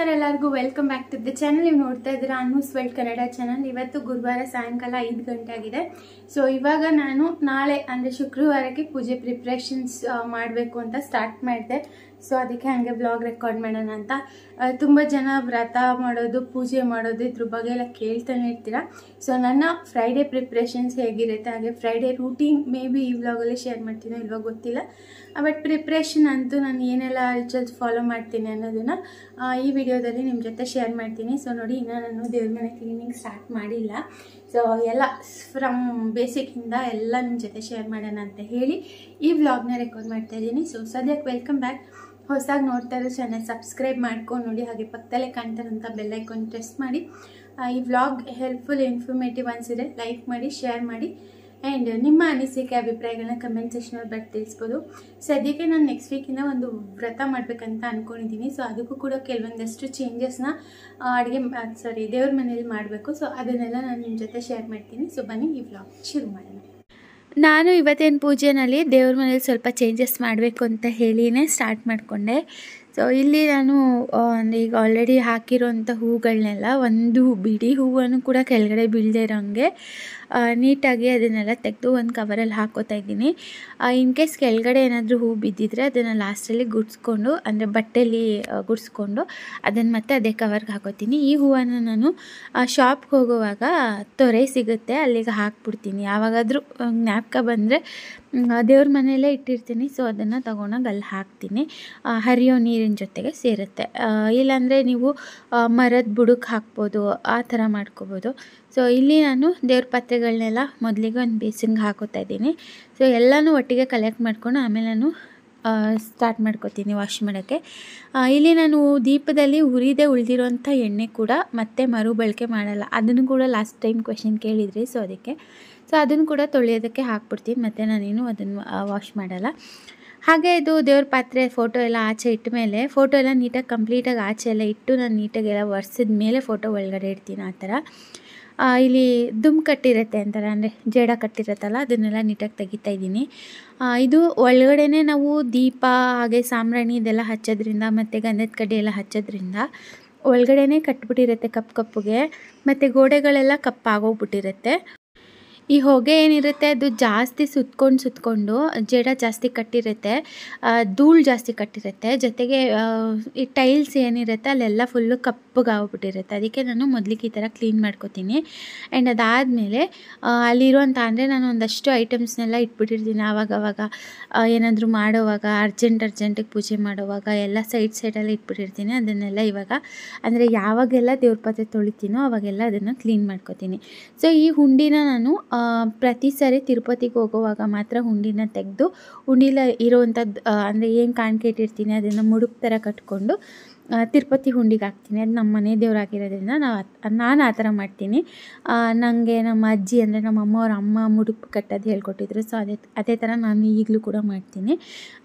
ನಮಸ್ಕಾರ ಎಲ್ಲರಿಗೂ welcome back to the channel. ನೀವು ನೋಡ್ತಾ ಇದ್ದೀರಾ ಅನ್ಮೂಸ್ ವರ್ಲ್ಡ್ ಕನ್ನಡ ಚಾನಲ್. ಇವತ್ತು ಗುರುವಾರ ಸಾಯಂಕಾಲ 5 ಗಂಟೆ ಆಗಿದೆ. ಸೊ ಇವಾಗ ನಾನು ನಾಳೆ ಅಂದರೆ ಶುಕ್ರವಾರಕ್ಕೆ ಪೂಜೆ ಪ್ರಿಪ್ರೇಷನ್ಸ್ ಮಾಡಬೇಕು ಅಂತ ಸ್ಟಾರ್ಟ್ ಮಾಡಿದೆ. ಸೊ ಅದಕ್ಕೆ ಹಾಗೆ ಬ್ಲಾಗ್ ರೆಕಾರ್ಡ್ ಮಾಡೋಣ ಅಂತ. ತುಂಬ ಜನ ವ್ರತ ಮಾಡೋದು, ಪೂಜೆ ಮಾಡೋದು ಇದ್ರ ಬಗ್ಗೆ ಎಲ್ಲ ಕೇಳ್ತಾನೆ ಇರ್ತೀರಾ. ಸೊ ನನ್ನ ಫ್ರೈಡೇ ಪ್ರಿಪ್ರೇಷನ್ಸ್ ಹೇಗಿರುತ್ತೆ, ಹಾಗೆ ಫ್ರೈಡೇ ರೂಟೀನ್ ಮೇ ಬಿ ಈ ವ್ಲಾಗಲ್ಲಿ ಶೇರ್ ಮಾಡ್ತೀನೋ ಇಲ್ವೋ ಗೊತ್ತಿಲ್ಲ. ಬಟ್ ಪ್ರಿಪ್ರೇಷನ್ ಅಂತೂ ನಾನು ಏನೆಲ್ಲ ರಿಚುವಲ್ಸ್ ಫಾಲೋ ಮಾಡ್ತೀನಿ ಅನ್ನೋದನ್ನು ಈ ವಿಡಿಯೋದಲ್ಲಿ ನಿಮ್ಮ ಜೊತೆ ಶೇರ್ ಮಾಡ್ತೀನಿ. ಸೊ ನೋಡಿ, ಇನ್ನೂ ನಾನು ದೇವ್ರ ಮನೆ ಕ್ಲೀನಿಂಗ್ ಸ್ಟಾರ್ಟ್ ಮಾಡಿಲ್ಲ. ಸೊ ಎಲ್ಲ ಫ್ರಮ್ ಬೇಸಿಕ್ಕಿಂದ ಎಲ್ಲ ನಿಮ್ಮ ಜೊತೆ ಶೇರ್ ಮಾಡೋಣ ಅಂತ ಹೇಳಿ ಈ ವ್ಲಾಗ್ನ ರೆಕಾರ್ಡ್ ಮಾಡ್ತಾ ಇದ್ದೀನಿ. ಸೊ ಸದ್ಯಕ್ಕೆ ವೆಲ್ಕಮ್ ಬ್ಯಾಕ್. ಹೊಸದಾಗಿ ನೋಡ್ತಾ ಇರೋ ಚಾನಲ್ ಸಬ್ಸ್ಕ್ರೈಬ್ ಮಾಡ್ಕೊಂಡು ನೋಡಿ, ಹಾಗೆ ಪಕ್ಕದಲ್ಲೇ ಕಾಣ್ತಾರಂಥ ಬೆಲ್ ಐಕಾನ್ ಪ್ರೆಸ್ ಮಾಡಿ. ಈ ವ್ಲಾಗ್ ಹೆಲ್ಪ್ಫುಲ್ ಇನ್ಫಾರ್ಮೇಟಿವ್ ಅನಿಸಿದ್ರೆ ಲೈಕ್ ಮಾಡಿ, ಶೇರ್ ಮಾಡಿ, ಆ್ಯಂಡ್ ನಿಮ್ಮ ಅನಿಸಿಕೆ ಅಭಿಪ್ರಾಯಗಳನ್ನ ಕಮೆಂಟ್ ಸೆಕ್ಷನಲ್ಲಿ ಬಟ್ ತಿಳಿಸ್ಬೋದು. ಸದ್ಯಕ್ಕೆ ನಾನು ನೆಕ್ಸ್ಟ್ ವೀಕಿಂದ ಒಂದು ವ್ರತ ಮಾಡಬೇಕಂತ ಅಂದ್ಕೊಂಡಿದ್ದೀನಿ. ಸೊ ಅದಕ್ಕೂ ಕೂಡ ಕೆಲವೊಂದಷ್ಟು ಚೇಂಜಸ್ನ ದೇವ್ರ ಮನೇಲಿ ಮಾಡಬೇಕು. ಸೊ ಅದನ್ನೆಲ್ಲ ನಾನು ನಿಮ್ಮ ಜೊತೆ ಶೇರ್ ಮಾಡ್ತೀನಿ. ಸೊ ಬನ್ನಿ ಈ ವ್ಲಾಗ್ ಶುರು ಮಾಡೋಣ. ನಾನು ಇವತ್ತಿನ ಪೂಜೆಯಲ್ಲಿ ದೇವ್ರ ಮನೇಲಿ ಸ್ವಲ್ಪ ಚೇಂಜಸ್ ಮಾಡಬೇಕು ಅಂತ ಹೇಳಿನೇ ಸ್ಟಾರ್ಟ್ ಮಾಡಿಕೊಂಡೆ. ಸೊ ಇಲ್ಲಿ ನಾನು ಈಗ ಆಲ್ರೆಡಿ ಹಾಕಿರೋಂಥ ಹೂಗಳನ್ನೆಲ್ಲ, ಒಂದು ಬಿಡಿ ಹೂವನ್ನು ಕೂಡ ಕೆಳಗಡೆ ಬೀಳದೇ ಇರೋಂಗೆ ನೀಟಾಗಿ ಅದನ್ನೆಲ್ಲ ತೆಗೆದು ಒಂದು ಕವರಲ್ಲಿ ಹಾಕೋತಾ ಇದ್ದೀನಿ. ಇನ್ ಕೇಸ್ ಕೆಳಗಡೆ ಏನಾದರೂ ಹೂ ಬಿದ್ದಿದ್ರೆ ಅದನ್ನು ಲಾಸ್ಟಲ್ಲಿ ಗುಡಿಸ್ಕೊಂಡು, ಅಂದರೆ ಬಟ್ಟೆಯಲ್ಲಿ ಗುಡಿಸ್ಕೊಂಡು ಅದನ್ನು ಮತ್ತೆ ಅದೇ ಕವರ್ಗೆ ಹಾಕೋತೀನಿ. ಈ ಹೂವನ್ನು ನಾನು ಶಾಪ್ಗೆ ಹೋಗುವಾಗ ತೊರೆ ಸಿಗುತ್ತೆ, ಅಲ್ಲಿಗೆ ಹಾಕ್ಬಿಡ್ತೀನಿ. ಯಾವಾಗಾದರೂ ಜ್ಞಾಪಕ ಬಂದರೆ ದೇವ್ರ ಮನೆಯಲ್ಲೇ ಇಟ್ಟಿರ್ತೀನಿ. ಸೊ ಅದನ್ನು ತೊಗೊಂಡೋಗಿ ಅಲ್ಲಿ ಹಾಕ್ತೀನಿ. ಹರಿಯೋ ನೀರಿನ ಜೊತೆಗೆ ಸೇರುತ್ತೆ. ಇಲ್ಲಾಂದರೆ ನೀವು ಮರದ ಬುಡಕ್ಕೆ ಹಾಕ್ಬೋದು, ಆ ಥರ ಮಾಡ್ಕೋಬೋದು. ಸೊ ಇಲ್ಲಿ ನಾನು ದೇವ್ರ ಪಾತ್ರೆಗಳನ್ನೆಲ್ಲ ಮೊದಲಿಗೆ ಒಂದು ಬೇಸಿನ್ಗೆ ಹಾಕೋತಾ ಇದ್ದೀನಿ. ಸೊ ಎಲ್ಲನೂ ಒಟ್ಟಿಗೆ ಕಲೆಕ್ಟ್ ಮಾಡ್ಕೊಂಡು ಆಮೇಲೆ ನಾನು ಸ್ಟಾರ್ಟ್ ಮಾಡ್ಕೋತೀನಿ ವಾಶ್ ಮಾಡೋಕ್ಕೆ. ಇಲ್ಲಿ ನಾನು ದೀಪದಲ್ಲಿ ಹುರಿದೇ ಉಳಿದಿರೋಂಥ ಎಣ್ಣೆ ಕೂಡ ಮತ್ತೆ ಮರುಬಳಕೆ ಮಾಡಲ್ಲ. ಅದನ್ನು ಕೂಡ ಲಾಸ್ಟ್ ಟೈಮ್ ಕ್ವೆಶನ್ ಕೇಳಿದ್ರಿ. ಸೊ ಅದನ್ನು ಕೂಡ ತೊಳೆಯೋದಕ್ಕೆ ಹಾಕ್ಬಿಡ್ತೀನಿ, ಮತ್ತು ನಾನೇನು ಅದನ್ನು ವಾಶ್ ಮಾಡಲ್ಲ. ಹಾಗೆ ಇದು ದೇವ್ರ ಪಾತ್ರೆ ಫೋಟೋ ಎಲ್ಲ ಆಚೆ ಇಟ್ಟ ಮೇಲೆ, ಫೋಟೋ ಎಲ್ಲ ನೀಟಾಗಿ ಕಂಪ್ಲೀಟಾಗಿ ಆಚೆ ಎಲ್ಲ ಇಟ್ಟು ನಾನು ನೀಟಾಗೆಲ್ಲ ಒರೆಸಿದ ಮೇಲೆ ಫೋಟೋ ಒಳಗಡೆ ಇಡ್ತೀನಿ. ಆ ಥರ ಇಲ್ಲಿ ದುಮ್ ಕಟ್ಟಿರುತ್ತೆ ಅಂತಾರೆ, ಅಂದರೆ ಜೇಡ ಕಟ್ಟಿರುತ್ತಲ್ಲ, ಅದನ್ನೆಲ್ಲ ನೀಟಾಗಿ ತೆಗಿತಾ ಇದ್ದೀನಿ. ಇದು ಒಳಗಡೆ ನಾವು ದೀಪ ಹಾಗೆ ಸಾಂಬ್ರಾಣಿ ಇದೆಲ್ಲ ಹಚ್ಚೋದ್ರಿಂದ ಮತ್ತು ಗಂಧದ ಕಡ್ಡಿ ಎಲ್ಲ ಹಚ್ಚೋದ್ರಿಂದ ಒಳಗಡೆ ಕಟ್ಬಿಟ್ಟಿರುತ್ತೆ ಕಪ್ಪಗೆ, ಮತ್ತು ಗೋಡೆಗಳೆಲ್ಲ ಕಪ್ಪಾಗೋಗ್ಬಿಟ್ಟಿರುತ್ತೆ. ಈ ಹೊಗೆ ಏನಿರುತ್ತೆ ಅದು ಜಾಸ್ತಿ ಸುತ್ಕೊಂಡು ಜೇಡ ಜಾಸ್ತಿ ಕಟ್ಟಿರುತ್ತೆ, ಧೂಳು ಜಾಸ್ತಿ ಕಟ್ಟಿರುತ್ತೆ. ಜೊತೆಗೆ ಈ ಟೈಲ್ಸ್ ಏನಿರುತ್ತೆ ಅಲ್ಲೆಲ್ಲ ಫುಲ್ಲು ಕಪ್ಪಗಾಗ್ಬಿಟ್ಟಿರುತ್ತೆ. ಅದಕ್ಕೆ ನಾನು ಮೊದಲಿಗೆ ಈ ಥರ ಕ್ಲೀನ್ ಮಾಡ್ಕೋತೀನಿ. ಆ್ಯಂಡ್ ಅದಾದಮೇಲೆ ಅಲ್ಲಿರುವಂಥ, ಅಂದರೆ ನಾನು ಒಂದಷ್ಟು ಐಟಮ್ಸ್ನೆಲ್ಲ ಇಟ್ಬಿಟ್ಟಿರ್ತೀನಿ. ಆವಾಗವಾಗ ಏನಾದರೂ ಮಾಡೋವಾಗ, ಅರ್ಜೆಂಟಿಗೆ ಪೂಜೆ ಮಾಡೋವಾಗ ಎಲ್ಲ ಸೈಡಲ್ಲಿ ಇಟ್ಬಿಟ್ಟಿರ್ತೀನಿ. ಅದನ್ನೆಲ್ಲ ಇವಾಗ, ಅಂದರೆ ಯಾವಾಗೆಲ್ಲ ದೇವ್ರ ಪಾತ್ರೆ ತೊಳಿತೀನೋ ಅವಾಗೆಲ್ಲ ಅದನ್ನು ಕ್ಲೀನ್ ಮಾಡ್ಕೋತೀನಿ. ಸೊ ಈ ಹುಂಡಿನ ನಾನು ಪ್ರತಿ ಸಾರಿ ತಿರುಪತಿಗೆ ಹೋಗುವಾಗ ಮಾತ್ರ ಹುಂಡಿನ ತೆಗೆದು, ಹುಂಡಿಲ ಇರೋವಂಥದ್ದು ಅಂದರೆ ಏನು ಕಾಣಿಕೆ ಇಟ್ಟಿರ್ತೀನಿ ಅದನ್ನು ಮುಡುಪು ಥರ ಕಟ್ಕೊಂಡು ತಿರುಪತಿ ಹುಂಡಿಗೆ ಹಾಕ್ತೀನಿ. ಅದು ನಮ್ಮ ಮನೆ ದೇವರಾಗಿರೋದ್ರಿಂದ ನಾನು ಆ ಥರ ಮಾಡ್ತೀನಿ. ನನಗೆ ನಮ್ಮ ಅಜ್ಜಿ, ಅಂದರೆ ನಮ್ಮ ಅಮ್ಮವ್ರ ಅಮ್ಮ ಮುಡುಪು ಕಟ್ಟೋದು ಹೇಳ್ಕೊಟ್ಟಿದ್ರು. ಸೊ ಅದೇ ಥರ ನಾನು ಈಗಲೂ ಕೂಡ ಮಾಡ್ತೀನಿ.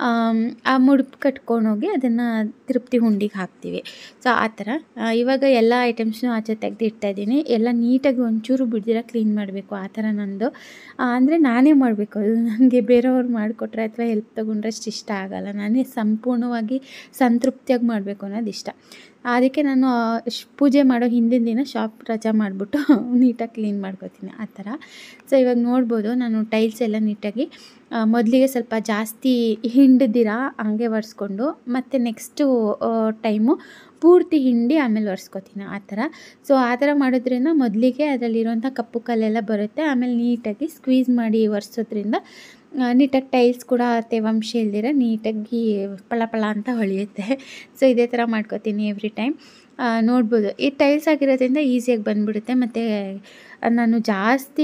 ಆ ಮುಡುಪು ಕಟ್ಕೊಂಡೋಗಿ ಅದನ್ನು ತಿರುಪತಿ ಹುಂಡಿಗೆ ಹಾಕ್ತೀವಿ. ಸೊ ಆ ಥರ ಇವಾಗ ಎಲ್ಲ ಐಟಮ್ಸ್ನೂ ಆಚೆ ತೆಗೆದು ಇಡ್ತಾಯಿದ್ದೀನಿ. ಎಲ್ಲ ನೀಟಾಗಿ ಒಂಚೂರು ಬಿಡ್ದಿರ ಕ್ಲೀನ್ ಮಾಡಬೇಕು, ಆ ಥರ ನಂದು. ಅಂದರೆ ನಾನೇ ಮಾಡಬೇಕು, ಅದು ನನಗೆ ಬೇರೆಯವ್ರು ಮಾಡಿಕೊಟ್ರೆ ಅಥವಾ ಹೆಲ್ಪ್ ತೊಗೊಂಡ್ರೆ ಅಷ್ಟು ಇಷ್ಟ ಆಗೋಲ್ಲ. ನಾನೇ ಸಂಪೂರ್ಣವಾಗಿ ಸಂತೃಪ್ತಿಯಾಗಿ ಮಾಡಬೇಕು ಅನ್ನೋದು ಇಷ್ಟ. ಅದಕ್ಕೆ ನಾನು ಪೂಜೆ ಮಾಡೋ ಹಿಂದಿನ ದಿನ ಶಾಪ್ ರಜಾ ಮಾಡಿಬಿಟ್ಟು ನೀಟಾಗಿ ಕ್ಲೀನ್ ಮಾಡ್ಕೋತೀನಿ, ಆ ಥರ. ಸೊ ಇವಾಗ ನೋಡ್ಬೋದು, ನಾನು ಟೈಲ್ಸ್ ಎಲ್ಲ ನೀಟಾಗಿ ಮೊದಲಿಗೆ ಸ್ವಲ್ಪ ಜಾಸ್ತಿ ಹಿಂಡ್ದಿರ ಹಂಗೆ ಒರೆಸ್ಕೊಂಡು, ಮತ್ತು ನೆಕ್ಸ್ಟು ಟೈಮು ಪೂರ್ತಿ ಹಿಂಡಿ ಆಮೇಲೆ ಒರೆಸ್ಕೊತೀನಿ, ಆ ಥರ. ಸೊ ಆ ಥರ ಮಾಡೋದ್ರಿಂದ ಮೊದಲಿಗೆ ಅದರಲ್ಲಿರುವಂಥ ಕಪ್ಪು ಕಲ್ಲೆಲ್ಲ ಬರುತ್ತೆ. ಆಮೇಲೆ ನೀಟಾಗಿ ಸ್ಕ್ವೀಸ್ ಮಾಡಿ ಒರೆಸೋದ್ರಿಂದ ನೀಟಾಗಿ ಟೈಲ್ಸ್ ಕೂಡ ತೇವಾಂಶ ಇಲ್ದಿರ ನೀಟಾಗಿ ಪಳ ಅಂತ ಹೊಳೆಯುತ್ತೆ. ಸೊ ಇದೇ ಥರ ಮಾಡ್ಕೋತೀನಿ ಎವ್ರಿ ಟೈಮ್. ನೋಡ್ಬೋದು, ಈ ಟೈಲ್ಸ್ ಆಗಿರೋದ್ರಿಂದ ಈಸಿಯಾಗಿ ಬಂದುಬಿಡುತ್ತೆ. ಮತ್ತು ನಾನು ಜಾಸ್ತಿ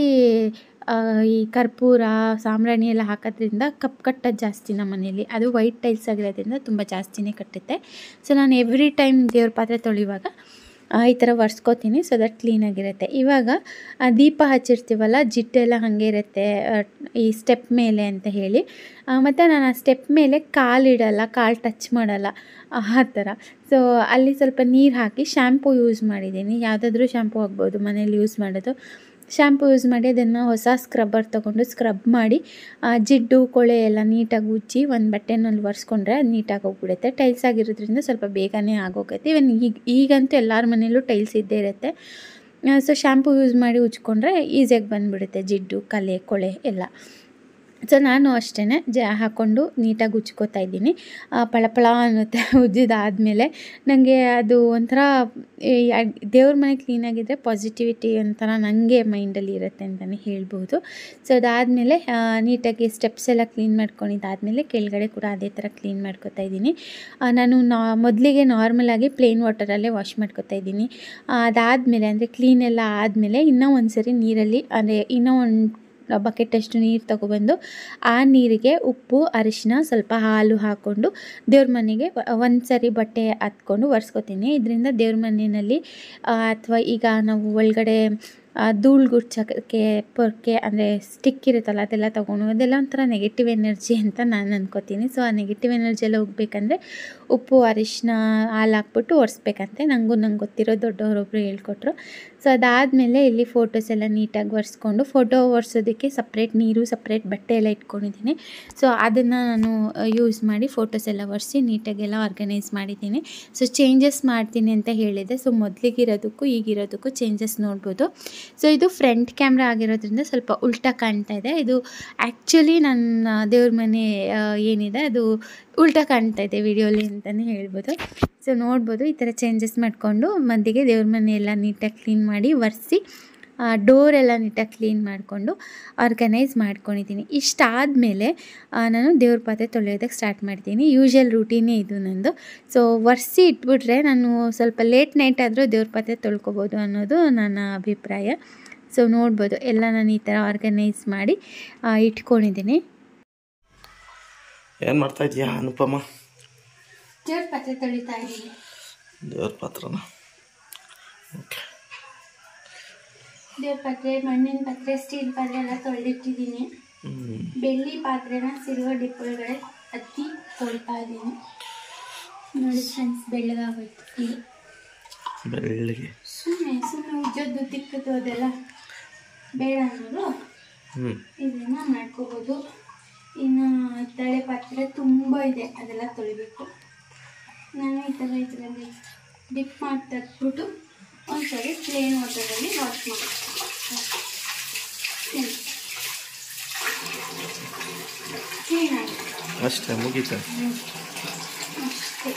ಈ ಕರ್ಪೂರ ಸಾಂಬ್ರಾಣಿ ಎಲ್ಲ ಹಾಕೋದ್ರಿಂದ ಕಟ್ಟೋದು ಜಾಸ್ತಿ ನಮ್ಮ ಮನೇಲಿ. ಅದು ವೈಟ್ ಟೈಲ್ಸ್ ಆಗಿರೋದ್ರಿಂದ ತುಂಬ ಜಾಸ್ತಿನೇ ಕಟ್ಟುತ್ತೆ. ಸೊ ನಾನು ಎವ್ರಿ ಟೈಮ್ ದೇವ್ರ ಪಾತ್ರೆ ತೊಳೆಯುವಾಗ ಈ ಥರ ಒರೆಸ್ಕೋತೀನಿ. So that ಕ್ಲೀನಾಗಿರುತ್ತೆ. ಇವಾಗ ದೀಪ ಹಚ್ಚಿರ್ತೀವಲ್ಲ, ಜಿಟ್ಟೆಲ್ಲ ಹಾಗೆ ಇರುತ್ತೆ ಈ ಸ್ಟೆಪ್ ಮೇಲೆ ಅಂತ ಹೇಳಿ, ಮತ್ತು ನಾನು ಆ ಸ್ಟೆಪ್ ಮೇಲೆ ಕಾಲಿಡಲ್ಲ, ಕಾಲು ಟಚ್ ಮಾಡಲ್ಲ, ಆ ಥರ. ಸೊ ಅಲ್ಲಿ ಸ್ವಲ್ಪ ನೀರು ಹಾಕಿ ಶ್ಯಾಂಪೂ ಯೂಸ್ ಮಾಡಿದ್ದೀನಿ. ಯಾವುದಾದ್ರೂ ಶ್ಯಾಂಪೂ ಆಗ್ಬೋದು ಮನೇಲಿ ಯೂಸ್ ಮಾಡೋದು. ಶಾಂಪು ಯೂಸ್ ಮಾಡಿ ಅದನ್ನು ಹೊಸ ಸ್ಕ್ರಬ್ಬರ್ ತೊಗೊಂಡು ಸ್ಕ್ರಬ್ ಮಾಡಿ ಜಿಡ್ಡು ಕೊಳೆ ಎಲ್ಲ ನೀಟಾಗಿ ಉಜ್ಜಿ ಒಂದು ಬಟ್ಟೆನಲ್ಲಿ ಒರೆಸ್ಕೊಂಡ್ರೆ ಅದು ನೀಟಾಗಿ ಹೋಗ್ಬಿಡುತ್ತೆ. ಟೈಲ್ಸ್ ಆಗಿರೋದ್ರಿಂದ ಸ್ವಲ್ಪ ಬೇಗನೆ ಆಗೋಗುತ್ತೆ. ಇವನ್ ಈಗಂತೂ ಎಲ್ಲರ ಮನೆಯಲ್ಲೂ ಟೈಲ್ಸ್ ಇದ್ದೇ ಇರುತ್ತೆ. ಸೊ ಶಾಂಪು ಯೂಸ್ ಮಾಡಿ ಉಜ್ಕೊಂಡ್ರೆ ಈಸಿಯಾಗಿ ಬಂದುಬಿಡುತ್ತೆ ಜಿಡ್ಡು ಕಲೆ ಕೊಳೆ ಎಲ್ಲ. ಸೊ ನಾನು ಅಷ್ಟೇ ಹಾಕ್ಕೊಂಡು ನೀಟಾಗಿ ಉಜ್ಕೋತಾ ಇದ್ದೀನಿ. ಪಳಪಳ ಅನ್ನುತ್ತೆ ಉಜ್ಜಿದಾದಮೇಲೆ. ನನಗೆ ಅದು ಒಂಥರ ದೇವ್ರ ಮನೆ ಕ್ಲೀನಾಗಿದ್ದರೆ ಪಾಸಿಟಿವಿಟಿ ಒಂಥರ ನನಗೆ ಮೈಂಡಲ್ಲಿ ಇರುತ್ತೆ ಅಂತಲೇ ಹೇಳ್ಬೋದು. ಸೊ ಅದಾದಮೇಲೆ ನೀಟಾಗಿ ಸ್ಟೆಪ್ಸ್ ಎಲ್ಲ ಕ್ಲೀನ್ ಮಾಡ್ಕೊಂಡಿದ್ದಾದಮೇಲೆ ಕೆಳಗಡೆ ಕೂಡ ಅದೇ ಥರ ಕ್ಲೀನ್ ಮಾಡ್ಕೊತಾ ಇದ್ದೀನಿ. ನಾನು ಮೊದಲಿಗೆ ನಾರ್ಮಲಾಗಿ ಪ್ಲೇನ್ ವಾಟರಲ್ಲೇ ವಾಶ್ ಮಾಡ್ಕೊತಾ ಇದ್ದೀನಿ. ಅದಾದಮೇಲೆ ಅಂದರೆ ಕ್ಲೀನ್ ಎಲ್ಲ ಆದಮೇಲೆ ಇನ್ನೂ ಒಂದು ಸರಿ ನೀರಲ್ಲಿ ಅಂದರೆ ಇನ್ನೂ ಒಂದು ಬಕೆಟಷ್ಟು ನೀರು ತೊಗೊಬಂದು ಆ ನೀರಿಗೆ ಉಪ್ಪು ಅರಿಶಿನ ಸ್ವಲ್ಪ ಹಾಲು ಹಾಕ್ಕೊಂಡು ದೇವ್ರ ಮನೆಗೆ ಒಂದು ಸರಿ ಬಟ್ಟೆ ಹತ್ಕೊಂಡು ಒರೆಸ್ಕೊತೀನಿ. ಇದರಿಂದ ದೇವ್ರ ಮನೆಯಲ್ಲಿ ಅಥವಾ ಈಗ ನಾವು ಒಳಗಡೆ ಧೂಳು ಗುಡ್ಸೋಕ್ಕೆ ಪೊರ್ಕೆ ಅಂದರೆ ಸ್ಟಿಕ್ ಇರುತ್ತಲ್ಲ ಅದೆಲ್ಲ ತೊಗೊಂಡು ಅದೆಲ್ಲ ಒಂಥರ ನೆಗೆಟಿವ್ ಎನರ್ಜಿ ಅಂತ ನಾನು ಅಂದ್ಕೋತೀನಿ. ಸೊ ಆ ನೆಗೆಟಿವ್ ಎನರ್ಜಿ ಎಲ್ಲ ಹೋಗ್ಬೇಕಂದ್ರೆ ಉಪ್ಪು ಅರಿಶಿನ ಹಾಲು ಹಾಕ್ಬಿಟ್ಟು ಒರೆಸ್ಬೇಕಂತೆ. ನಂಗೆ ಗೊತ್ತಿರೋ ದೊಡ್ಡವರೊಬ್ಬರು ಹೇಳ್ಕೊಟ್ರು. ಸೊ ಅದಾದಮೇಲೆ ಇಲ್ಲಿ ಫೋಟೋಸ್ ಎಲ್ಲ ನೀಟಾಗಿ ಒರೆಸ್ಕೊಂಡು ಫೋಟೋ ಒರೆಸೋದಕ್ಕೆ ಸಪ್ರೇಟ್ ನೀರು ಸಪ್ರೇಟ್ ಬಟ್ಟೆ ಎಲ್ಲ ಇಟ್ಕೊಂಡಿದ್ದೀನಿ. ಸೊ ಅದನ್ನು ನಾನು ಯೂಸ್ ಮಾಡಿ ಫೋಟೋಸ್ ಎಲ್ಲ ಒರೆಸಿ ನೀಟಾಗೆಲ್ಲ ಆರ್ಗನೈಸ್ ಮಾಡಿದ್ದೀನಿ. ಸೊ ಚೇಂಜಸ್ ಮಾಡ್ತೀನಿ ಅಂತ ಹೇಳಿದೆ. ಸೊ ಮೊದಲಿಗಿರೋದಕ್ಕೂ ಈಗಿರೋದಕ್ಕೂ ಚೇಂಜಸ್ ನೋಡ್ಬೋದು. ಸೊ ಇದು ಫ್ರಂಟ್ ಕ್ಯಾಮ್ರಾ ಆಗಿರೋದ್ರಿಂದ ಸ್ವಲ್ಪ ಉಲ್ಟಾ ಕಾಣ್ತಾ ಇದೆ. ಇದು ಆ್ಯಕ್ಚುಲಿ ನನ್ನ ದೇವ್ರ ಮನೆ ಏನಿದೆ ಅದು ಉಲ್ಟಾ ಕಾಣ್ತಾ ಇದೆ ವಿಡಿಯೋಲಿ ಅಂತಲೇ ಹೇಳ್ಬೋದು. ಸೊ ನೋಡ್ಬೋದು ಈ ಥರ ಚೇಂಜಸ್ ಮಾಡಿಕೊಂಡು ಮಧ್ಯೆ ದೇವ್ರ ಮನೆ ಎಲ್ಲ ನೀಟಾಗಿ ಕ್ಲೀನ್ ಮಾಡಿ ಒರೆಸಿ ಡೋರೆಲ್ಲ ನೀಟಾಗಿ ಕ್ಲೀನ್ ಮಾಡಿಕೊಂಡು ಆರ್ಗನೈಸ್ ಮಾಡ್ಕೊಂಡಿದ್ದೀನಿ. ಇಷ್ಟಾದಮೇಲೆ ನಾನು ದೇವ್ರ ಪಾತ್ರೆ ತೊಳೆಯೋದಕ್ಕೆ ಸ್ಟಾರ್ಟ್ ಮಾಡ್ತೀನಿ. ಯೂಶ್ವಲ್ ರೂಟೀನೇ ಇದು ನಂದು. ಸೊ ಒರೆಸಿ ಇಟ್ಬಿಟ್ರೆ ನಾನು ಸ್ವಲ್ಪ ಲೇಟ್ ನೈಟ್ ಆದರೂ ದೇವ್ರ ಪಾತ್ರೆ ತೊಳ್ಕೊಬೋದು ಅನ್ನೋದು ನನ್ನ ಅಭಿಪ್ರಾಯ. ಸೊ ನೋಡ್ಬೋದು ಎಲ್ಲ ನಾನು ಈ ಥರ ಆರ್ಗನೈಸ್ ಮಾಡಿ ಇಟ್ಕೊಂಡಿದ್ದೀನಿ. ಏನು ಮಾಡ್ತಾ ಇದೀಯಾ ಅನುಪಮ? ದೇವ್ರ ಪಾತ್ರೆ ತೊಳಿತಾ ಇದ್ದೀನಿ. ದೇವ್ರ ಪಾತ್ರನ? ಓಕೆ. ದೇವ್ರ ಪಾತ್ರೆ, ಮಣ್ಣಿನ ಪಾತ್ರೆ, ಸ್ಟೀಲ್ ಪಾತ್ರೆ ಎಲ್ಲ ತೊಳೆದಿಟ್ಟಿದ್ದೀನಿ. ಬೆಳ್ಳಿ ಪಾತ್ರೆನ ಸಿಲ್ವರ್ ಡಿಪ್ ಒಳಗಡೆ ಹತ್ತಿ ತೊಳಿತಾ ಇದ್ದೀನಿ. ನೋಡಿ ಫ್ರೆಂಡ್ಸ್, ಬೆಳ್ಳಗಾಗೋಯ್ತು. ಬೆಳ್ಳಗೆ ಸುಮ್ಮನೆ ಉಜ್ಜೋದು ತಿಕ್ಕದು ಅದೆಲ್ಲ ಬೇಡ ಅನ್ನೋದು ಇದನ್ನ ಮಾಡ್ಕೋಬೋದು. ಇನ್ನು ತಳೆ ಪಾತ್ರೆ ತುಂಬ ಇದೆ, ಅದೆಲ್ಲ ತೊಳಿಬೇಕು. ನಾನು ಈ ಥರ ಇದರಲ್ಲಿ ಡಿಪ್ ಮಾಡಿ ತೆಗೆದ್ಬಿಟ್ಟು ಒಂದ್ಸರಿ ಪ್ಲೇನ್ ವಾಟರಲ್ಲಿ ವಾಶ್ ಮಾಡ್ತೀನಿ. ಕ್ಲೀನಾಗಿ ಅಷ್ಟೇ ಮುಗೀತಾ? ಅಷ್ಟೇ.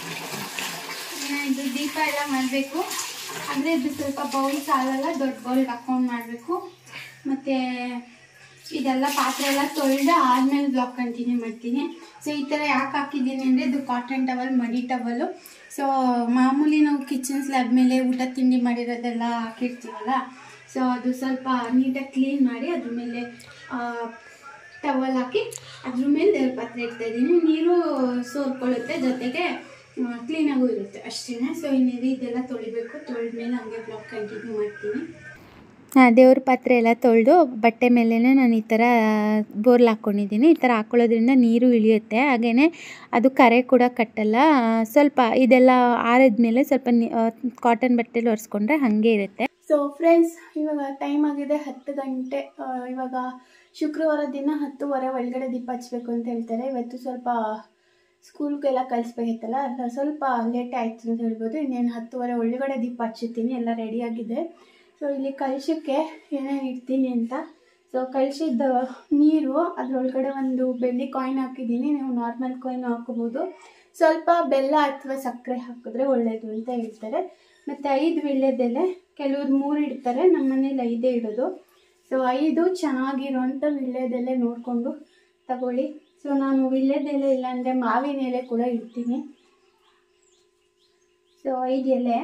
ಇದು ದೀಪ ಎಲ್ಲ ಮಾಡಬೇಕು ಅಂದರೆ ಇದು ಸ್ವಲ್ಪ ಬೌಲ್ಸ್ ಆಗಲ್ಲ, ದೊಡ್ಡ ಬೌಲ್ಗೆ ಹಾಕೊಂಡು ಮಾಡಬೇಕು. ಮತ್ತು ಇದೆಲ್ಲ ಪಾತ್ರೆ ಎಲ್ಲ ತೊಳೆದು ಆದಮೇಲೆ ಬ್ಲಾಗ್ ಕಂಟಿನ್ಯೂ ಮಾಡ್ತೀನಿ. ಸೊ ಈ ಥರ ಯಾಕೆ ಹಾಕಿದ್ದೀನಿ ಅಂದರೆ ಇದು ಕಾಟನ್ ಟವಲ್, ಮಡಿ ಟವಲು. ಸೊ ಮಾಮೂಲಿ ನಾವು ಕಿಚನ್ ಸ್ಲ್ಯಾಬ್ ಮೇಲೆ ಊಟ ತಿಂಡಿ ಮಾಡಿರೋದೆಲ್ಲ ಹಾಕಿರ್ತೀವಲ್ಲ, ಸೊ ಅದು ಸ್ವಲ್ಪ ನೀಟಾಗಿ ಕ್ಲೀನ್ ಮಾಡಿ ಅದ್ರ ಮೇಲೆ ಟವಲ್ ಹಾಕಿ ಅದ್ರ ಮೇಲೆ ದೇವ್ರ ಪಾತ್ರೆ ಇಡ್ತಾಯಿದ್ದೀನಿ. ನೀರು ಸೋರ್ಕೊಳ್ಳುತ್ತೆ, ಜೊತೆಗೆ ಕ್ಲೀನಾಗೂ ಇರುತ್ತೆ ಅಷ್ಟೇ. ಸೊ ಇನ್ನೇನು ಇದೆಲ್ಲ ತೊಳಿಬೇಕು. ತೊಳೆದ್ಮೇಲೆ ಹಂಗೆ ಬ್ಲಾಗ್ ಕಂಟಿನ್ಯೂ ಮಾಡ್ತೀನಿ. ದೇವ್ರ ಪಾತ್ರೆ ಎಲ್ಲ ತೊಳೆದು ಬಟ್ಟೆ ಮೇಲೇ ನಾನು ಈ ಥರ ಬೋರ್ಲ್ ಹಾಕ್ಕೊಂಡಿದ್ದೀನಿ. ಈ ಥರ ಹಾಕ್ಕೊಳ್ಳೋದ್ರಿಂದ ನೀರು ಇಳಿಯುತ್ತೆ, ಹಾಗೆಯೇ ಅದು ಕರೆ ಕೂಡ ಕಟ್ಟಲ್ಲ. ಸ್ವಲ್ಪ ಇದೆಲ್ಲ ಆರಿದ್ಮೇಲೆ ಸ್ವಲ್ಪ ಕಾಟನ್ ಬಟ್ಟೆಲಿ ಒರೆಸ್ಕೊಂಡ್ರೆ ಹಾಗೆ ಇರುತ್ತೆ. ಸೊ ಫ್ರೆಂಡ್ಸ್, ಇವಾಗ ಟೈಮ್ ಆಗಿದೆ 10 ಗಂಟೆ. ಇವಾಗ ಶುಕ್ರವಾರ ದಿನ 10:30 ಒಳಗಡೆ ದೀಪ ಹಚ್ಚಬೇಕು ಅಂತ ಹೇಳ್ತಾರೆ. ಇವತ್ತು ಸ್ವಲ್ಪ ಸ್ಕೂಲ್ಗೆಲ್ಲ ಕಳಿಸ್ಬೇಕಿತ್ತಲ್ಲ, ಸ್ವಲ್ಪ ಲೇಟ್ ಆಯಿತು ಅಂತ ಹೇಳ್ಬೋದು. ಇನ್ನೇನು 10:30 ಒಳಗಡೆ ದೀಪ ಹಚ್ಚುತ್ತೀನಿ. ಎಲ್ಲ ರೆಡಿಯಾಗಿದೆ. ಸೊ ಇಲ್ಲಿ ಕಲಶಕ್ಕೆ ಏನೇನು ಇಡ್ತೀನಿ ಅಂತ. ಸೊ ಕಲಶದ ನೀರು, ಅದರೊಳಗಡೆ ಒಂದು ಬೆಳ್ಳಿ ಕಾಯಿನ್ ಹಾಕಿದ್ದೀನಿ. ನೀವು ನಾರ್ಮಲ್ ಕಾಯಿನ್ ಹಾಕೋಬೋದು. ಸ್ವಲ್ಪ ಬೆಲ್ಲ ಅಥವಾ ಸಕ್ಕರೆ ಹಾಕಿದ್ರೆ ಒಳ್ಳೆಯದು ಅಂತ ಹೇಳ್ತಾರೆ. ಮತ್ತು 5 ವೀಳ್ಯದೆಲೆ, ಕೆಲವ್ರು 3 ಇಡ್ತಾರೆ, ನಮ್ಮ ಮನೇಲಿ 5 ಇಡೋದು. ಸೊ 5 ಚೆನ್ನಾಗಿರೋಂಥ ವೀಳ್ಯದೆಲೆ ನೋಡಿಕೊಂಡು ತಗೊಳ್ಳಿ. ಸೊ ನಾನು ವೀಳ್ಯದೆಲೆ ಇಲ್ಲಾಂದರೆ ಮಾವಿನ ಎಲೆ ಕೂಡ ಇಡ್ತೀನಿ. ಸೊ 5 ಎಲೆ.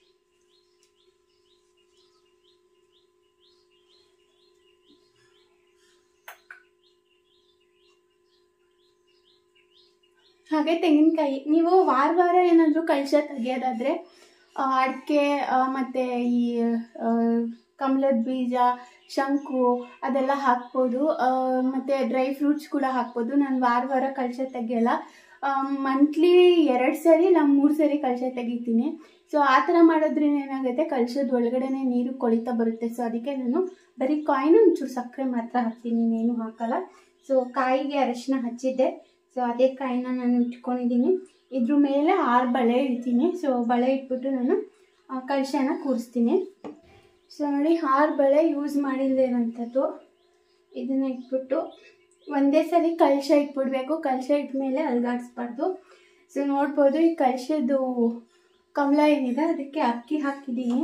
ಹಾಗೆ ತೆಂಗಿನಕಾಯಿ. ನೀವು ವಾರ ಏನಾದರೂ ಕಲಶ ತೆಗಿಯೋದಾದರೆ ಅಡಿಕೆ ಮತ್ತು ಈ ಕಮಲದ ಬೀಜ, ಶಂಕು ಅದೆಲ್ಲ ಹಾಕ್ಬೋದು. ಮತ್ತು ಡ್ರೈ ಫ್ರೂಟ್ಸ್ ಕೂಡ ಹಾಕ್ಬೋದು. ನಾನು ವಾರ ಕಲಶ ತೆಗಿಯಲ್ಲ. ಮಂತ್ಲಿ 2 ಸರಿ ಇಲ್ಲ 3 ಸರಿ ಕಲಶ ತೆಗಿತೀನಿ. ಸೊ ಆ ಥರ ಮಾಡೋದ್ರಿಂದ ಏನಾಗುತ್ತೆ, ಕಲಶದ ಒಳಗಡೆನೆ ನೀರು ಕೊಳಿತಾ ಬರುತ್ತೆ. ಸೊ ಅದಕ್ಕೆ ನಾನು ಬರೀ ಕಾಯಿನ ಒಂಚೂರು ಸಕ್ಕರೆ ಮಾತ್ರ ಹಾಕ್ತೀನಿ, ಇನ್ನೇನು ಹಾಕಲ್ಲ. ಸೊ ಕಾಯಿಗೆ ಅರಶಿನ ಹಚ್ಚಿದ್ದೆ. ಸೊ ಅದೇ ಕಾಯಿನ ನಾನು ಇಟ್ಕೊಂಡಿದ್ದೀನಿ. ಇದ್ರ ಮೇಲೆ 6 ಬಳೆ ಇಡ್ತೀನಿ. ಸೊ ಬಳೆ ಇಟ್ಬಿಟ್ಟು ನಾನು ಕಲಶನ ಕೂರಿಸ್ತೀನಿ. ಸೊ ನೋಡಿ 6 ಬಳೆ ಯೂಸ್ ಮಾಡಿಲ್ದೇನಂಥದ್ದು. ಇದನ್ನು ಇಟ್ಬಿಟ್ಟು ಒಂದೇ ಸಲ ಕಲಶ ಇಟ್ಬಿಡ್ಬೇಕು. ಕಲಶ ಇಟ್ಮೇಲೆ ಅಲ್ಗಾಡಿಸ್ಬಾರ್ದು. ಸೊ ನೋಡ್ಬೋದು ಈ ಕಲಶದ್ದು ಕಮಲ ಏನಿದೆ ಅದಕ್ಕೆ ಅಕ್ಕಿ ಹಾಕಿದ್ದೀನಿ.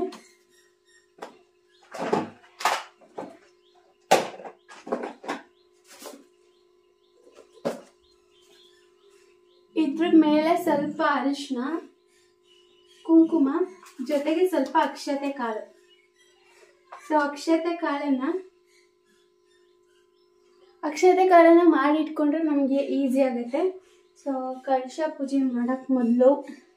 ಇದ್ರ ಮೇಲೆ ಸ್ವಲ್ಪ ಅರಿಶಿನ, ಕುಂಕುಮ, ಜೊತೆಗೆ ಸ್ವಲ್ಪ ಅಕ್ಷತೆ ಕಾಳು. ಸೊ ಅಕ್ಷತೆ ಕಾಳನ್ನ ಮಾಡಿಟ್ಕೊಂಡ್ರೆ ನಮಗೆ ಈಸಿ ಆಗುತ್ತೆ. ಸೊ ಕಲಶ ಪೂಜೆ ಮಾಡಕ್ಕೆ ಮೊದಲು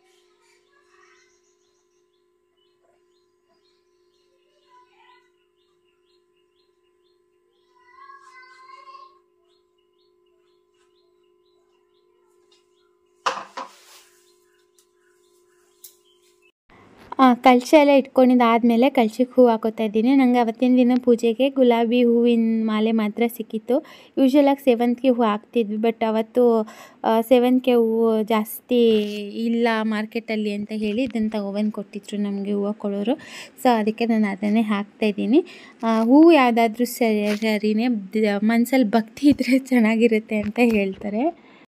ಕಲಶ ಎಲ್ಲ ಇಟ್ಕೊಂಡಿದ್ದಾದಮೇಲೆ ಕಲಶಕ್ಕೆ ಹೂವು ಹಾಕೋತಾ ಇದ್ದೀನಿ. ನನಗೆ ಅವತ್ತಿನ ದಿನ ಪೂಜೆಗೆ ಗುಲಾಬಿ ಹೂವಿನ ಮಾಲೆ ಮಾತ್ರ ಸಿಕ್ಕಿತ್ತು. ಯೂಶ್ವಲಾಗಿ ಸೇವಂತಿಗೆ ಹೂವು ಹಾಕ್ತಿದ್ವಿ, ಬಟ್ ಅವತ್ತು ಸೇವಂತಿಗೆ ಹೂವು ಜಾಸ್ತಿ ಇಲ್ಲ ಮಾರ್ಕೆಟಲ್ಲಿ ಅಂತ ಹೇಳಿ ಇದನ್ನು ತಗೊಬಂದು ಕೊಟ್ಟಿದ್ರು ನಮಗೆ ಹೂವು ಕೊಡೋರು. ಸೊ ಅದಕ್ಕೆ ನಾನು ಅದನ್ನೇ ಹಾಕ್ತಾಯಿದ್ದೀನಿ. ಹೂವು ಯಾವುದಾದ್ರೂ ಸರಿನೇ, ಮನಸ್ಸಲ್ಲಿ ಭಕ್ತಿ ಇದ್ದರೆ ಚೆನ್ನಾಗಿರುತ್ತೆ ಅಂತ ಹೇಳ್ತಾರೆ.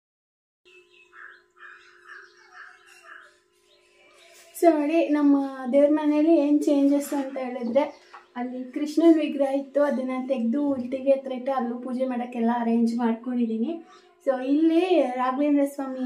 ಸೊ ನೋಡಿ ನಮ್ಮ ದೇವ್ರ ಮನೇಲಿ ಏನು ಚೇಂಜಸ್ ಅಂತ ಹೇಳಿದ್ರೆ, ಅಲ್ಲಿ ಕೃಷ್ಣನ ವಿಗ್ರಹ ಇತ್ತು, ಅದನ್ನು ತೆಗೆದು ಉಲ್ಟಿಗೆ ಹತ್ರ ಇಟ್ಟು ಅಲ್ಲೂ ಪೂಜೆ ಮಾಡೋಕ್ಕೆಲ್ಲ ಅರೇಂಜ್ ಮಾಡ್ಕೊಂಡಿದ್ದೀನಿ. ಸೊ ಇಲ್ಲಿ ರಾಘವೇಂದ್ರ ಸ್ವಾಮಿ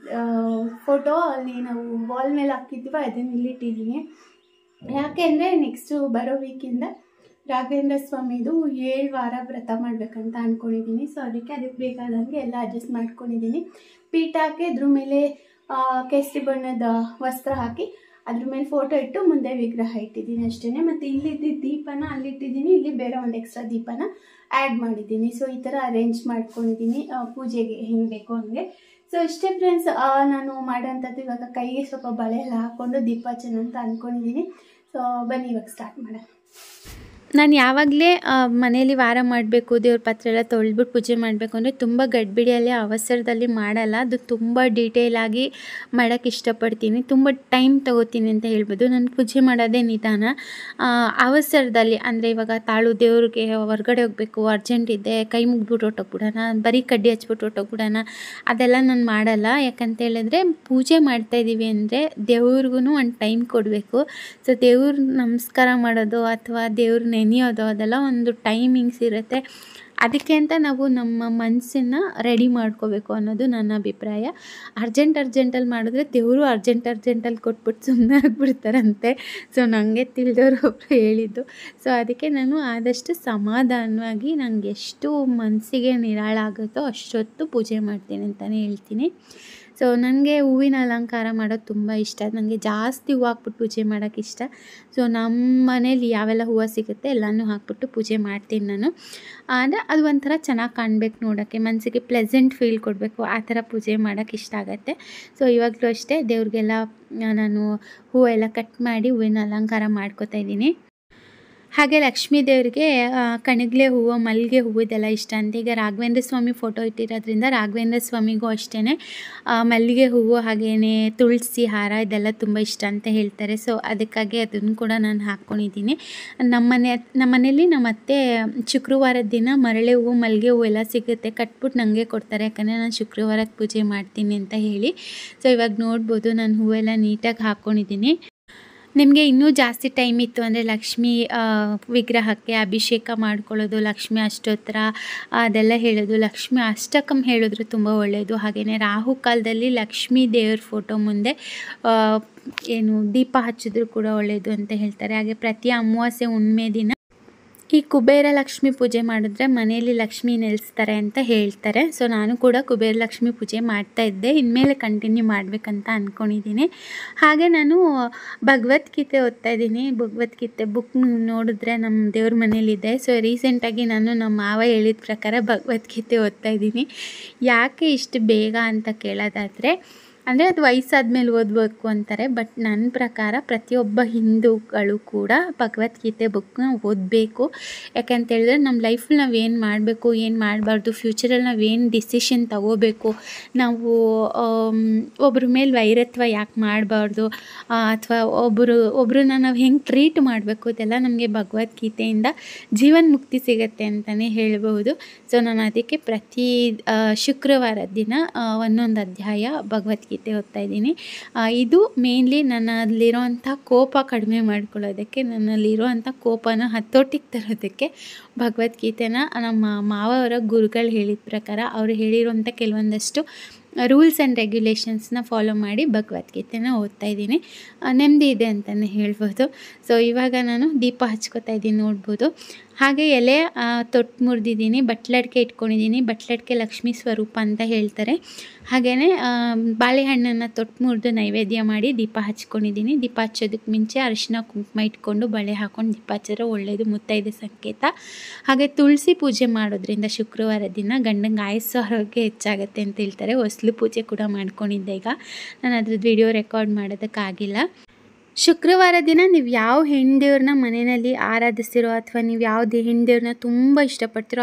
ಫೋಟೋ ಅಲ್ಲಿ ನಾವು ವಾಲ್ ಮೇಲೆ ಹಾಕಿದ್ದೀವಿ, ಅದನ್ನು ಇಲ್ಲಿಟ್ಟಿದ್ದೀನಿ. ಯಾಕೆಂದರೆ ನೆಕ್ಸ್ಟು ಬರೋ ವೀಕಿಂದ ರಾಘವೇಂದ್ರ ಸ್ವಾಮಿದು 7 ವಾರ ವ್ರತ ಮಾಡಬೇಕಂತ ಅಂದ್ಕೊಂಡಿದ್ದೀನಿ. ಸೊ ಅದಕ್ಕೆ ಬೇಕಾದಂಗೆ ಎಲ್ಲ ಅಡ್ಜಸ್ಟ್ ಮಾಡ್ಕೊಂಡಿದ್ದೀನಿ. ಪೀಠ ಹಾಕಿ ಅದ್ರ ಮೇಲೆ ಕೇಸರಿ ಬಣ್ಣದ ವಸ್ತ್ರ ಹಾಕಿ ಅದ್ರ ಮೇಲೆ ಫೋಟೋ ಇಟ್ಟು ಮುಂದೆ ವಿಗ್ರಹ ಇಟ್ಟಿದ್ದೀನಿ ಅಷ್ಟೇ. ಮತ್ತು ಇಲ್ಲಿದ್ದ ದೀಪನ ಅಲ್ಲಿಟ್ಟಿದ್ದೀನಿ, ಇಲ್ಲಿ ಬೇರೆ ಒಂದು ಎಕ್ಸ್ಟ್ರಾ ದೀಪನ ಆ್ಯಡ್ ಮಾಡಿದ್ದೀನಿ. ಸೊ ಈ ಥರ ಅರೇಂಜ್ ಮಾಡ್ಕೊಂಡಿದ್ದೀನಿ ಪೂಜೆಗೆ ಹೆಂಗೆ ಬೇಕೋ ಹಂಗೆ. ಸೊ ಇಷ್ಟೇ ಫ್ರೆಂಡ್ಸ್, ನಾನು ಮಾಡೋಂಥದ್ದು. ಇವಾಗ ಕೈಗೆ ಸ್ವಲ್ಪ ಬಳೆ ಎಲ್ಲ ಹಾಕ್ಕೊಂಡು ದೀಪ ಹಚ್ಚೋಣ ಅಂತ ಅಂದ್ಕೊಂಡಿದ್ದೀನಿ. ಸೊ ಬನ್ನಿ ಇವಾಗ ಸ್ಟಾರ್ಟ್ ಮಾಡೋಣ. ನಾನು ಯಾವಾಗಲೇ ಮನೇಲಿ ವಾರ ಮಾಡಬೇಕು, ದೇವ್ರ ಪಾತ್ರೆ ಎಲ್ಲ ತೊಳೆದ್ಬಿಟ್ಟು ಪೂಜೆ ಮಾಡಬೇಕು ಅಂದರೆ ತುಂಬ ಗಡ್ಬಿಡಿಯಲ್ಲಿ ಅವಸರದಲ್ಲಿ ಮಾಡಲ್ಲ. ಅದು ತುಂಬ ಡೀಟೇಲಾಗಿ ಮಾಡೋಕ್ಕೆ ಇಷ್ಟಪಡ್ತೀನಿ, ತುಂಬ ಟೈಮ್ ತೊಗೋತೀನಿ ಅಂತ ಹೇಳ್ಬೋದು. ನಾನು ಪೂಜೆ ಮಾಡೋದೇ ನಿಧಾನ. ಅವಸರದಲ್ಲಿ ಅಂದರೆ ಇವಾಗ ತಾಳು ದೇವ್ರಿಗೆ ಹೊರಗಡೆ ಹೋಗಬೇಕು, ಅರ್ಜೆಂಟ್ ಇದೆ, ಕೈ ಮುಗ್ಬಿಟ್ಟು ಹೊಟ್ಟೋಗ್ಬಿಡೋಣ, ಬರೀ ಕಡ್ಡಿ ಹಚ್ಬಿಟ್ಟು ಹೊಟ್ಟೋಗ್ಬಿಡೋಣ, ಅದೆಲ್ಲ ನಾನು ಮಾಡಲ್ಲ. ಯಾಕಂತ ಹೇಳಿದ್ರೆ ಪೂಜೆ ಮಾಡ್ತಾಯಿದ್ದೀವಿ ಅಂದರೆ ದೇವ್ರಿಗೂ ಒಂದು ಟೈಮ್ ಕೊಡಬೇಕು. ಸೊ ದೇವ್ರ ನಮಸ್ಕಾರ ಮಾಡೋದು ಅಥವಾ ದೇವ್ರ ನೆನೆಯೋದು ಅದೆಲ್ಲ ಒಂದು ಟೈಮಿಂಗ್ಸ್ ಇರುತ್ತೆ. ಅದಕ್ಕೆ ಅಂತ ನಾವು ನಮ್ಮ ಮನಸ್ಸನ್ನು ರೆಡಿ ಮಾಡ್ಕೋಬೇಕು ಅನ್ನೋದು ನನ್ನ ಅಭಿಪ್ರಾಯ. ಅರ್ಜೆಂಟಲ್ಲಿ ಮಾಡಿದ್ರೆ ದೇವರು ಅರ್ಜೆಂಟಲ್ಲಿ ಕೊಟ್ಬಿಟ್ಟು ಸುಮ್ಮನೆ ಆಗಿಬಿಡ್ತಾರಂತೆ. ಸೊ ನನಗೆ ತಿಳಿದವರು ಒಬ್ಬರು ಹೇಳಿದ್ದು. ಸೊ ಅದಕ್ಕೆ ನಾನು ಆದಷ್ಟು ಸಮಾಧಾನವಾಗಿ ನನಗೆ ಎಷ್ಟು ಮನಸ್ಸಿಗೆ ನಿರಾಳ ಆಗುತ್ತೋ ಅಷ್ಟೊತ್ತು ಪೂಜೆ ಮಾಡ್ತೀನಿ ಅಂತಲೇ ಹೇಳ್ತೀನಿ. ಸೊ ನನಗೆ ಹೂವಿನ ಅಲಂಕಾರ ಮಾಡೋದು ತುಂಬ ಇಷ್ಟ. ನನಗೆ ಜಾಸ್ತಿ ಹೂವು ಹಾಕ್ಬಿಟ್ಟು ಪೂಜೆ ಮಾಡೋಕ್ಕೆ ಇಷ್ಟ. ಸೊ ನಮ್ಮ ಮನೇಲಿ ಯಾವೆಲ್ಲ ಹೂವು ಸಿಗುತ್ತೆ ಎಲ್ಲನೂ ಹಾಕ್ಬಿಟ್ಟು ಪೂಜೆ ಮಾಡ್ತೀನಿ ನಾನು. ಅಂದರೆ ಅದು ಒಂಥರ ಚೆನ್ನಾಗಿ ಕಾಣಬೇಕು, ನೋಡೋಕ್ಕೆ ಮನಸ್ಸಿಗೆ ಪ್ಲೆಸೆಂಟ್ ಫೀಲ್ ಕೊಡಬೇಕು, ಆ ಥರ ಪೂಜೆ ಮಾಡೋಕ್ಕೆ ಇಷ್ಟ ಆಗುತ್ತೆ. ಸೊ ಇವಾಗಲೂ ಅಷ್ಟೇ ದೇವ್ರಿಗೆಲ್ಲ ನಾನು ಹೂವೆಲ್ಲ ಕಟ್ ಮಾಡಿ ಹೂವಿನ ಅಲಂಕಾರ ಮಾಡ್ಕೋತಾ ಇದ್ದೀನಿ. ಹಾಗೆ ಲಕ್ಷ್ಮೀ ದೇವರಿಗೆ ಕಣಗಿಲೆ ಹೂವು, ಮಲ್ಲಿಗೆ ಹೂವು ಇದೆಲ್ಲ ಇಷ್ಟ ಅಂತ. ಈಗ ರಾಘವೇಂದ್ರ ಸ್ವಾಮಿ ಫೋಟೋ ಇಟ್ಟಿರೋದ್ರಿಂದ ರಾಘವೇಂದ್ರ ಸ್ವಾಮಿಗೂ ಅಷ್ಟೇ ಮಲ್ಲಿಗೆ ಹೂವು ಹಾಗೆಯೇ ತುಳಸಿ ಹಾರ ಇದೆಲ್ಲ ತುಂಬ ಇಷ್ಟ ಅಂತ ಹೇಳ್ತಾರೆ. ಸೊ ಅದಕ್ಕಾಗಿ ಅದನ್ನು ಕೂಡ ನಾನು ಹಾಕ್ಕೊಂಡಿದ್ದೀನಿ. ನಮ್ಮ ಮನೇಲಿ ನಮ್ಮ ಅತ್ತೆ ಶುಕ್ರವಾರದ ದಿನ ಮರಳೆ ಹೂವು, ಮಲ್ಲಿಗೆ ಹೂವು ಎಲ್ಲ ಸಿಗುತ್ತೆ, ಕಟ್ಬಿಟ್ಟು ನನಗೆ ಕೊಡ್ತಾರೆ. ಯಾಕಂದರೆ ನಾನು ಶುಕ್ರವಾರದ ಪೂಜೆ ಮಾಡ್ತೀನಿ ಅಂತ ಹೇಳಿ. ಸೊ ಇವಾಗ ನೋಡ್ಬೋದು ನಾನು ಹೂವೆಲ್ಲ ನೀಟಾಗಿ ಹಾಕ್ಕೊಂಡಿದ್ದೀನಿ. ನಿಮಗೆ ಇನ್ನೂ ಜಾಸ್ತಿ ಟೈಮ್ ಇತ್ತು ಅಂದರೆ ಲಕ್ಷ್ಮೀ ವಿಗ್ರಹಕ್ಕೆ ಅಭಿಷೇಕ ಮಾಡ್ಕೊಳ್ಳೋದು, ಲಕ್ಷ್ಮೀ ಅಷ್ಟೋತ್ತರ ಅದೆಲ್ಲ ಹೇಳೋದು, ಲಕ್ಷ್ಮೀ ಅಷ್ಟಕಂ ಹೇಳಿದ್ರು ತುಂಬ ಒಳ್ಳೆಯದು. ಹಾಗೆಯೇ ರಾಹು ಕಾಲದಲ್ಲಿ ಲಕ್ಷ್ಮೀ ದೇವ್ರ ಫೋಟೋ ಮುಂದೆ ದೀಪ ಹಚ್ಚಿದ್ರು ಕೂಡ ಒಳ್ಳೆಯದು ಅಂತ ಹೇಳ್ತಾರೆ. ಹಾಗೆ ಪ್ರತಿ ಅಮಾವಾಸ್ಯೆ ಹುಣ್ಣಿಮೆ ದಿನ ಈ ಕುಬೇರ ಲಕ್ಷ್ಮಿ ಪೂಜೆ ಮಾಡಿದ್ರೆ ಮನೆಯಲ್ಲಿ ಲಕ್ಷ್ಮಿ ನೆಲೆಸ್ತಾರೆ ಅಂತ ಹೇಳ್ತಾರೆ. ಸೊ ನಾನು ಕೂಡ ಕುಬೇರ ಲಕ್ಷ್ಮಿ ಪೂಜೆ ಮಾಡ್ತಾಯಿದ್ದೆ, ಇನ್ಮೇಲೆ ಕಂಟಿನ್ಯೂ ಮಾಡಬೇಕಂತ ಅಂದ್ಕೊಂಡಿದ್ದೀನಿ. ಹಾಗೆ ನಾನು ಭಗವದ್ಗೀತೆ ಓದ್ತಾ ಇದ್ದೀನಿ. ಭಗವದ್ಗೀತೆ ಬುಕ್ ನೋಡಿದ್ರೆ ನಮ್ಮ ದೇವ್ರ ಮನೇಲಿದೆ. ಸೊ ರೀಸೆಂಟಾಗಿ ನಾನು ನಮ್ಮ ಮಾವ ಹೇಳಿದ ಪ್ರಕಾರ ಭಗವದ್ಗೀತೆ ಓದ್ತಾ ಇದ್ದೀನಿ. ಯಾಕೆ ಇಷ್ಟು ಬೇಗ ಅಂತ ಕೇಳೋದಾದರೆ ಅಂದರೆ ಅದು ವಯಸ್ಸಾದ್ಮೇಲೆ ಓದಬೇಕು ಅಂತಾರೆ. ಬಟ್ ನನ್ನ ಪ್ರಕಾರ ಪ್ರತಿಯೊಬ್ಬ ಹಿಂದೂಗಳು ಕೂಡ ಭಗವದ್ಗೀತೆ ಬುಕ್ನ ಓದಬೇಕು. ಯಾಕಂತೇಳಿದ್ರೆ ನಮ್ಮ ಲೈಫಲ್ಲಿ ನಾವು ಏನು ಮಾಡಬೇಕು, ಏನು ಮಾಡಬಾರ್ದು, ಫ್ಯೂಚರಲ್ಲಿ ನಾವು ಏನು ಡಿಸಿಷನ್ ತಗೋಬೇಕು, ನಾವು ಒಬ್ಬರ ಮೇಲೆ ವೈರತ್ವ ಯಾಕೆ ಮಾಡಬಾರ್ದು, ಅಥವಾ ಒಬ್ಬರನ್ನ ನಾವು ಹೆಂಗೆ ಟ್ರೀಟ್ ಮಾಡಬೇಕು, ಇದೆಲ್ಲ ನಮಗೆ ಭಗವದ್ಗೀತೆಯಿಂದ ಜೀವನ ಮುಕ್ತಿ ಸಿಗುತ್ತೆ ಅಂತಲೇ ಹೇಳ್ಬೋದು. ಸೊ ನಾನು ಅದಕ್ಕೆ ಪ್ರತಿ ಶುಕ್ರವಾರ ದಿನ ಒಂದೊಂದು ಅಧ್ಯಾಯ ಭಗವದ್ಗೀತೆ ಓದ್ತಾ ಇದ್ದೀನಿ. ಇದು ಮೇನ್ಲಿ ನನ್ನಲ್ಲಿರೋವಂಥ ಕೋಪ ಕಡಿಮೆ ಮಾಡ್ಕೊಳ್ಳೋದಕ್ಕೆ, ನನ್ನಲ್ಲಿರೋವಂಥ ಕೋಪನ ಹತೋಟಿಗೆ ತರೋದಕ್ಕೆ ಭಗವದ್ಗೀತೆನ ನಮ್ಮ ಮಾವವರ ಗುರುಗಳು ಹೇಳಿದ ಪ್ರಕಾರ ಅವರು ಹೇಳಿರೋಂಥ ಕೆಲವೊಂದಷ್ಟು ರೂಲ್ಸ್ ಆ್ಯಂಡ್ ರೆಗ್ಯುಲೇಷನ್ಸ್ನ ಫಾಲೋ ಮಾಡಿ ಭಗವದ್ಗೀತೆನ ಓದ್ತಾ ಇದ್ದೀನಿ. ನೆಮ್ಮದಿ ಇದೆ ಅಂತಲೇ ಹೇಳ್ಬೋದು. ಸೊ ಇವಾಗ ನಾನು ದೀಪ ಹಚ್ಕೋತಾ ಇದ್ದೀನಿ, ನೋಡ್ಬೋದು. ಹಾಗೆ ಎಲೆ ತೊಟ್ಟು ಮುರಿದಿದ್ದೀನಿ, ಬಟ್ಲಡಿಕೆ ಇಟ್ಕೊಂಡಿದ್ದೀನಿ. ಬಟ್ಲಡಿಕೆ ಲಕ್ಷ್ಮೀ ಸ್ವರೂಪ ಅಂತ ಹೇಳ್ತಾರೆ. ಹಾಗೆಯೇ ಬಾಳೆಹಣ್ಣನ್ನು ತೊಟ್ಟು ಮುರಿದು ನೈವೇದ್ಯ ಮಾಡಿ ದೀಪ ಹಚ್ಕೊಂಡಿದ್ದೀನಿ. ದೀಪ ಹಚ್ಚೋದಕ್ಕೆ ಮುಂಚೆ ಅರಿಶಿನ ಕುಂಕುಮ ಇಟ್ಕೊಂಡು ಬಳೆ ಹಾಕ್ಕೊಂಡು ದೀಪ ಹಚ್ಚಿದ್ರೆ ಒಳ್ಳೆಯದು, ಮುತ್ತೈದೆ ಸಂಕೇತ. ಹಾಗೆ ತುಳಸಿ ಪೂಜೆ ಮಾಡೋದ್ರಿಂದ ಶುಕ್ರವಾರ ದಿನ ಗಂಡಂಗೆ ಆಯಸ್ಸು ಆರೋಗ್ಯ ಹೆಚ್ಚಾಗುತ್ತೆ ಅಂತ ಹೇಳ್ತಾರೆ. ಹೊಸ್ಲು ಪೂಜೆ ಕೂಡ ಮಾಡ್ಕೊಂಡಿದ್ದೆ. ಈಗ ನಾನು ಅದ್ರದ್ದು ವಿಡಿಯೋ ರೆಕಾರ್ಡ್ ಮಾಡೋದಕ್ಕಾಗಿಲ್ಲ. ಶುಕ್ರವಾರ ದಿನ ನೀವು ಯಾವ ಹೆಣ್ಣು ದೇವ್ರನ್ನ ಮನೆಯಲ್ಲಿ ಆರಾಧಿಸ್ತಿರೋ ಅಥವಾ ನೀವು ಯಾವುದೇ ಹೆಣ್ಣು ದೇವ್ರನ್ನ ತುಂಬ ಇಷ್ಟಪಡ್ತಿರೋ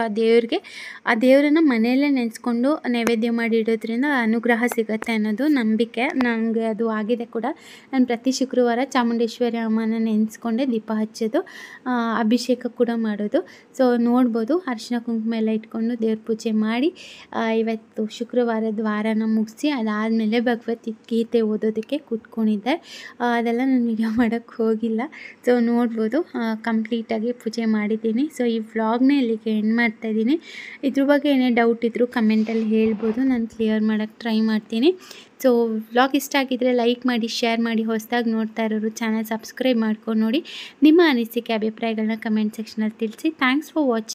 ಆ ದೇವರನ್ನ ಮನೆಯಲ್ಲೇ ನೆನೆಸ್ಕೊಂಡು ನೈವೇದ್ಯ ಮಾಡಿ ಇಡೋದ್ರಿಂದ ಅನುಗ್ರಹ ಸಿಗುತ್ತೆ ಅನ್ನೋದು ನಂಬಿಕೆ. ನನಗೆ ಅದು ಆಗಿದೆ ಕೂಡ. ನಾನು ಪ್ರತಿ ಶುಕ್ರವಾರ ಚಾಮುಂಡೇಶ್ವರಿ ಅಮ್ಮನ ನೆನೆಸ್ಕೊಂಡೆ ದೀಪ ಹಚ್ಚೋದು, ಅಭಿಷೇಕ ಕೂಡ ಮಾಡೋದು. ಸೊ ನೋಡ್ಬೋದು, ಅರಿಶಿನ ಕುಂಕುಮ ಎಲ್ಲ ಇಟ್ಕೊಂಡು ದೇವ್ರ ಪೂಜೆ ಮಾಡಿ ಇವತ್ತು ಶುಕ್ರವಾರದ ವಾರನ ಮುಗಿಸಿ ಅದಾದಮೇಲೆ ಭಗವದ್ಗೀತೆ ಓದೋದಕ್ಕೆ ಕೂತ್ಕೊಂಡಿದ್ದೆ. ಅದೆಲ್ಲ ನಾನು ವಿಡಿಯೋ ಮಾಡೋಕ್ಕೆ ಹೋಗಿಲ್ಲ. ಸೊ ನೋಡ್ಬೋದು, ಕಂಪ್ಲೀಟಾಗಿ ಪೂಜೆ ಮಾಡಿದ್ದೀನಿ. ಸೊ ಈ ವ್ಲಾಗ್ನ ಇಲ್ಲಿಗೆ ಎಂಡ್ ಮಾಡ್ತಾಯಿದ್ದೀನಿ. ಇದ್ರ ಬಗ್ಗೆ ಏನೇ ಡೌಟ್ ಇದ್ದರೂ ಕಮೆಂಟಲ್ಲಿ ಹೇಳ್ಬೋದು, ನಾನು ಕ್ಲಿಯರ್ ಮಾಡೋಕ್ಕೆ ಟ್ರೈ ಮಾಡ್ತೀನಿ. ಸೊ ವ್ಲಾಗ್ ಇಷ್ಟ ಆಗಿದ್ದರೆ ಲೈಕ್ ಮಾಡಿ, ಶೇರ್ ಮಾಡಿ. ಹೊಸದಾಗಿ ನೋಡ್ತಾ ಇರೋರು ಚಾನಲ್ ಸಬ್ಸ್ಕ್ರೈಬ್ ಮಾಡ್ಕೊಂಡು ನೋಡಿ. ನಿಮ್ಮ ಅನಿಸಿಕೆ ಅಭಿಪ್ರಾಯಗಳನ್ನ ಕಮೆಂಟ್ ಸೆಕ್ಷನಲ್ಲಿ ತಿಳಿಸಿ. Thanks for watching.